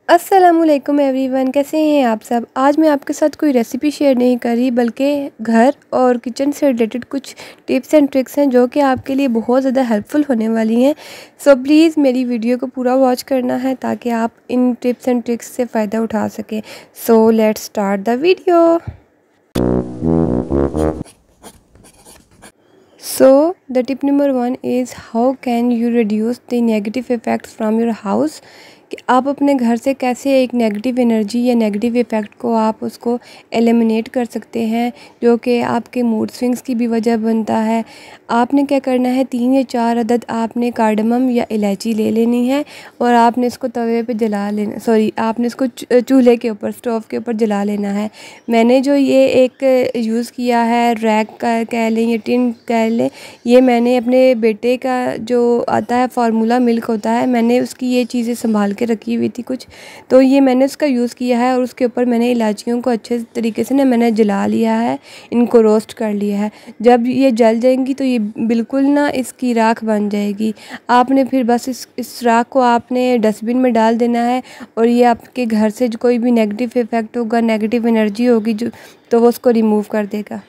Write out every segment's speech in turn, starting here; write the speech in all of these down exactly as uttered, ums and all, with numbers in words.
अस्सलामुअलैकुम एवरीवन, कैसे हैं आप सब। आज मैं आपके साथ कोई रेसिपी शेयर नहीं कर रही, बल्कि घर और किचन से रिलेटेड कुछ टिप्स एंड ट्रिक्स हैं जो कि आपके लिए बहुत ज़्यादा हेल्पफुल होने वाली हैं। सो प्लीज़ मेरी वीडियो को पूरा वॉच करना है ताकि आप इन टिप्स एंड ट्रिक्स से फ़ायदा उठा सकें। So let's start the video. So the tip number one is how can you reduce the negative effects from your house। कि आप अपने घर से कैसे एक नेगेटिव एनर्जी या नेगेटिव इफ़ेक्ट को आप उसको एलिमिनेट कर सकते हैं, जो कि आपके मूड स्विंग्स की भी वजह बनता है। आपने क्या करना है, तीन या चार अदद आपने कार्डमम या इलायची ले लेनी है और आपने इसको तवे पे जला लेना सॉरी आपने इसको चूल्हे के ऊपर स्टोव के ऊपर जला लेना है। मैंने जो ये एक यूज़ किया है, रैक का कह लें या टिन कह लें, ये मैंने अपने बेटे का जो आता है फार्मूला मिल्क होता है, मैंने उसकी ये चीज़ें संभाल के रखी हुई थी कुछ, तो ये मैंने उसका यूज़ किया है और उसके ऊपर मैंने इलायचियों को अच्छे तरीके से ना मैंने जला लिया है, इनको रोस्ट कर लिया है। जब ये जल जाएंगी तो ये बिल्कुल ना इसकी राख बन जाएगी। आपने फिर बस इस इस राख को आपने डस्टबिन में डाल देना है और ये आपके घर से जो कोई भी नेगेटिव इफ़ेक्ट होगा, नेगेटिव एनर्जी होगी जो, तो वो उसको रिमूव कर देगा।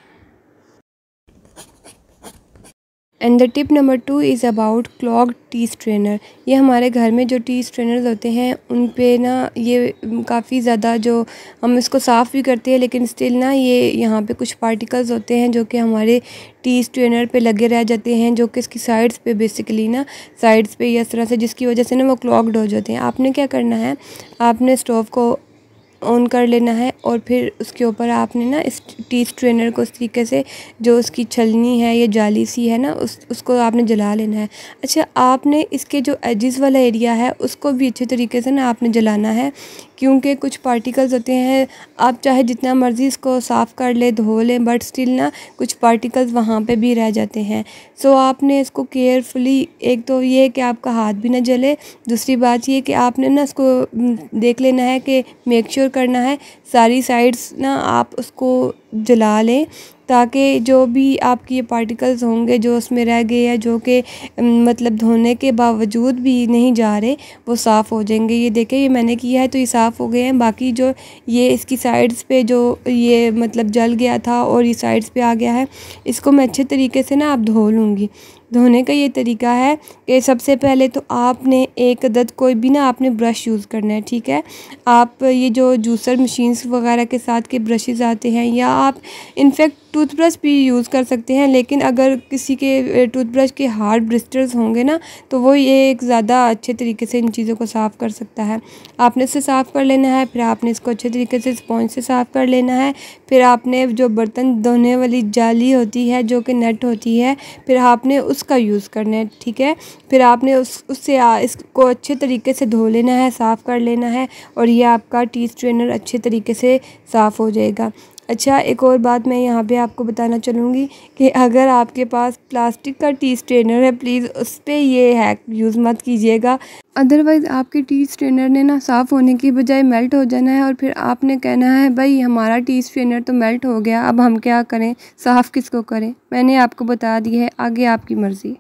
And the tip number two is about clog tea strainer. ये हमारे घर में जो टी स्ट्रेनर्स होते हैं उन पे ना ये काफ़ी ज़्यादा, जो हम इसको साफ़ भी करते हैं लेकिन स्टिल ना ये यहाँ पे कुछ पार्टिकल्स होते हैं जो कि हमारे टी स्ट्रेनर पे लगे रह जाते हैं, जो कि इसकी साइड्स पे बेसिकली ना साइड्स पे इस तरह से, जिसकी वजह से ना वो क्लॉग्ड हो जाते हैं। आपने क्या करना है, आपने स्टोव को ऑन कर लेना है और फिर उसके ऊपर आपने ना इस टी स्ट्रेनर को इस तरीके से, जो उसकी छलनी है या जाली सी है ना, उस उसको आपने जला लेना है। अच्छा, आपने इसके जो एजिस वाला एरिया है उसको भी अच्छे तरीके से ना आपने जलाना है, क्योंकि कुछ पार्टिकल्स होते हैं, आप चाहे जितना मर्ज़ी इसको साफ़ कर ले, धो लें, बट स्टिल ना कुछ पार्टिकल्स वहाँ पे भी रह जाते हैं। सो आपने इसको केयरफुली, एक तो ये कि आपका हाथ भी ना जले, दूसरी बात ये कि आपने ना इसको देख लेना है कि मेक श्योर करना है सारी साइड्स ना आप उसको जला लें, ताकि जो भी आपकी ये पार्टिकल्स होंगे जो उसमें रह गए हैं, जो कि मतलब धोने के बावजूद भी नहीं जा रहे, वो साफ़ हो जाएंगे। ये देखें, ये मैंने किया है तो ये साफ़ हो गए हैं। बाकी जो ये इसकी साइड्स पे जो ये मतलब जल गया था और ये साइड्स पे आ गया है, इसको मैं अच्छे तरीके से ना आप धो लूँगी। धोने का ये तरीका है कि सबसे पहले तो आपने एक अदद कोई भी ना आपने ब्रश यूज़ करना है, ठीक है। आप ये जो जूसर मशीन्स वगैरह के साथ के ब्रशेज़ आते हैं, या आप इनफैक्ट टूथब्रश भी यूज़ कर सकते हैं, लेकिन अगर किसी के टूथब्रश के हार्ड ब्रिस्टल्स होंगे ना, तो वो ये एक ज़्यादा अच्छे तरीके से इन चीज़ों को साफ़ कर सकता है। आपने इसे साफ़ कर लेना है, फिर आपने इसको अच्छे तरीके से स्पॉन्ज से साफ़ कर लेना है। फिर आपने जो बर्तन धोने वाली जाली होती है, जो कि नेट होती है, फिर आपने उसका यूज़ करना है, ठीक है। फिर आपने उस उससे इसको अच्छे तरीके से धो लेना है, साफ़ कर लेना है, और ये आपका टी स्ट्रेनर अच्छे तरीके से साफ़ हो जाएगा। अच्छा, एक और बात मैं यहाँ पे आपको बताना चलूँगी कि अगर आपके पास प्लास्टिक का टी स्ट्रेनर है, प्लीज़ उस पर ये हैक यूज़ मत कीजिएगा, अदरवाइज़ आपके टी स्ट्रेनर ने ना साफ़ होने की बजाय मेल्ट हो जाना है और फिर आपने कहना है भाई हमारा टी स्ट्रेनर तो मेल्ट हो गया, अब हम क्या करें, साफ़ किसको करें। मैंने आपको बता दी है, आगे आपकी मर्ज़ी।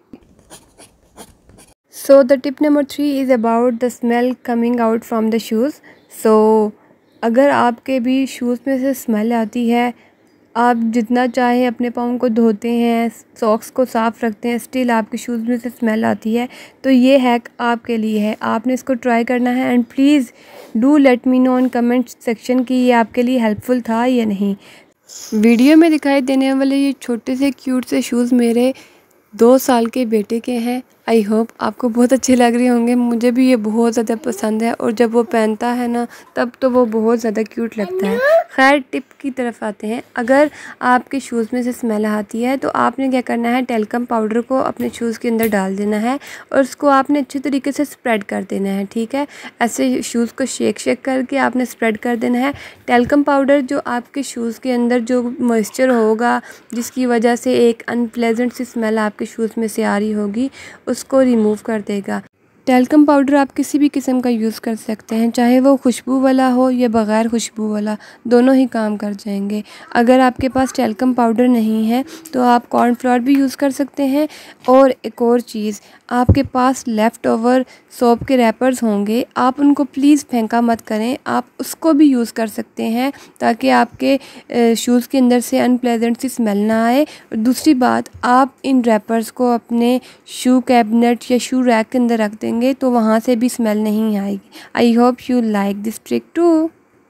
So the tip number three is about the smell coming out from the shoes. So अगर आपके भी शूज़ में से स्मेल आती है, आप जितना चाहे अपने पाँव को धोते हैं, सॉक्स को साफ़ रखते हैं, स्टिल आपके शूज़ में से स्मेल आती है, तो ये हैक आपके लिए है। आपने इसको ट्राई करना है and please do let me know in comment section कि ये आपके लिए हेल्पफुल था या नहीं। वीडियो में दिखाई देने वाले ये छोटे से क्यूट से शूज़ मेरे दो साल के बेटे के हैं। आई होप आपको बहुत अच्छे लग रहे होंगे, मुझे भी ये बहुत ज़्यादा पसंद है और जब वो पहनता है ना तब तो वो बहुत ज़्यादा क्यूट लगता है। खैर, टिप की तरफ आते हैं। अगर आपके शूज़ में से स्मेल आती है तो आपने क्या करना है, टेल्कम पाउडर को अपने शूज़ के अंदर डाल देना है और उसको आपने अच्छे तरीके से स्प्रेड कर देना है, ठीक है। ऐसे शूज़ को शेक शेक करके आपने स्प्रेड कर देना है। टेल्कम पाउडर जो आपके शूज़ के अंदर जो मॉइस्चर होगा, जिसकी वजह से एक अनप्लेजेंट सी स्मेल आपके शूज़ में से आ रही होगी, उसको रिमूव कर देगा। टैल्कम पाउडर आप किसी भी किस्म का यूज़ कर सकते हैं, चाहे वो खुशबू वाला हो या बग़ैर खुशबू वाला, दोनों ही काम कर जाएंगे। अगर आपके पास टैल्कम पाउडर नहीं है तो आप कॉर्नफ्लोर भी यूज़ कर सकते हैं। और एक और चीज़, आपके पास लेफ़्ट ओवर सोप के रैपर्स होंगे, आप उनको प्लीज़ फेंका मत करें, आप उसको भी यूज़ कर सकते हैं ताकि आपके शूज़ के अंदर से अनप्लेजेंट सी स्मेल ना आए। और दूसरी बात, आप इन रैपर्स को अपने शू कैबिनेट या शू रैक के अंदर रख देंगे तो वहाँ से भी स्मेल नहीं आएगी। I hope you like this trick too.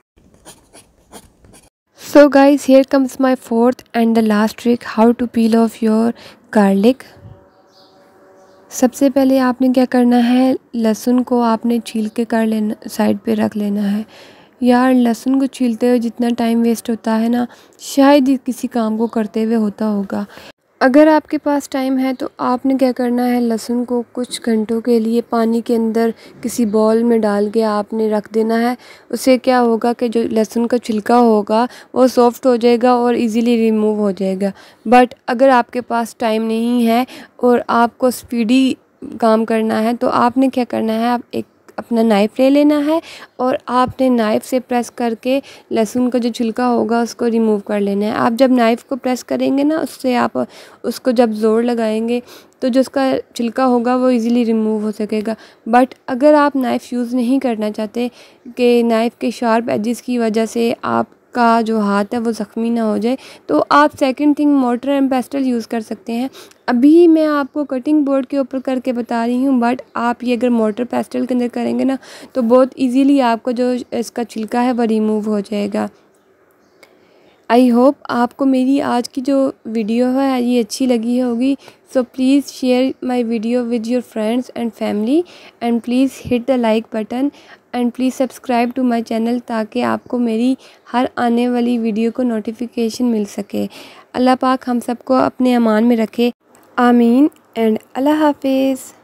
So guys, here comes my fourth and the last trick, how to peel off your garlic। सबसे पहले आपने क्या करना है, लहसुन को आपने छील के कर लेना, साइड पे रख लेना है। यार लहसुन को छीलते हुए जितना टाइम वेस्ट होता है ना, शायद ही किसी काम को करते हुए होता होगा। अगर आपके पास टाइम है तो आपने क्या करना है, लहसुन को कुछ घंटों के लिए पानी के अंदर किसी बॉल में डाल के आपने रख देना है। उससे क्या होगा कि जो लहसुन का छिलका होगा वो सॉफ्ट हो जाएगा और इजीली रिमूव हो जाएगा। बट अगर आपके पास टाइम नहीं है और आपको स्पीडी काम करना है तो आपने क्या करना है, आप एक अपना नाइफ़ ले लेना है और आपने नाइफ़ से प्रेस करके लहसुन का जो छिलका होगा उसको रिमूव कर लेना है। आप जब नाइफ़ को प्रेस करेंगे ना, उससे आप उसको जब ज़ोर लगाएंगे तो जो उसका छिलका होगा वो इजीली रिमूव हो सकेगा। बट अगर आप नाइफ़ यूज़ नहीं करना चाहते कि नाइफ़ के शार्प एजेस की वजह से आप का जो हाथ है वो ज़ख्मी ना हो जाए, तो आप second thing mortar and pestle use कर सकते हैं। अभी मैं आपको कटिंग बोर्ड के ऊपर करके बता रही हूँ, बट आप ये अगर मोटर पेस्टल के अंदर करेंगे ना तो बहुत इजीली आपको जो इसका छिलका है वो रिमूव हो जाएगा। आई होप आपको मेरी आज की जो वीडियो है ये अच्छी लगी होगी। So please share my video with your friends and family and please hit the like button and please subscribe to my channel ताकि आपको मेरी हर आने वाली वीडियो को नोटिफिकेशन मिल सके। अल्लाह पाक हम सबको अपने अमान में रखे। आमीन एंड अल्लाह हाफिज़।